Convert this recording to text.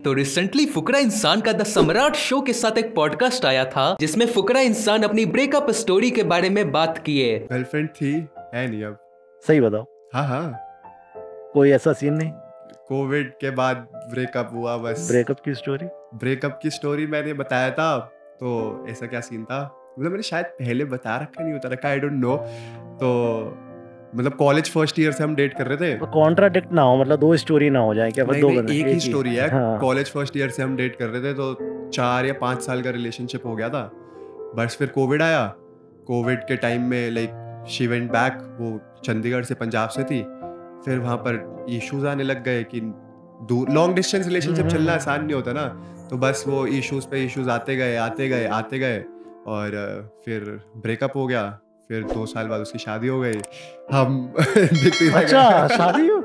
तो रिसेंटली फुकरा इंसान का द सम्राट शो के साथ एक पॉडकास्ट आया था जिसमें फुकरा इंसान अपनी ब्रेकअप स्टोरी के बारे में बात किए। गर्लफ्रेंड थी, है नहीं अब। सही बताओ। हाँ, कोई ऐसा सीन नहीं? कोविड के बाद ब्रेकअप हुआ बस। ब्रेकअप की स्टोरी मैंने बताया था। तो ऐसा क्या सीन था, मतलब मैंने शायद पहले बता रखा, नहीं बता रखा, आई डोंट नो। तो मतलब कॉलेज फर्स्ट ईयर से हम डेट कर रहे थे। तो कॉन्ट्राडिक्ट ना हो, मतलब दो स्टोरी ना हो जाए क्या? नहीं, दो नहीं, एक ही स्टोरी है। हाँ। कॉलेज फर्स्ट ईयर से हम डेट कर रहे थे, तो 4 या 5 साल का रिलेशनशिप हो गया था। बस फिर कोविड आया। कोविड के टाइम में लाइक शी वेंट बैक, वो चंडीगढ़ से पंजाब से थी। फिर वहाँ पर इश्यूज आने लग गए कि दूर लॉन्ग डिस्टेंस रिलेशनशिप चलना आसान नहीं होता ना। तो बस वो इश्यूज पे इश्यूज आते गए और फिर ब्रेकअप हो गया। फिर 2 साल बाद उसकी शादी हो गई। हम देखते अच्छा, शादी हो?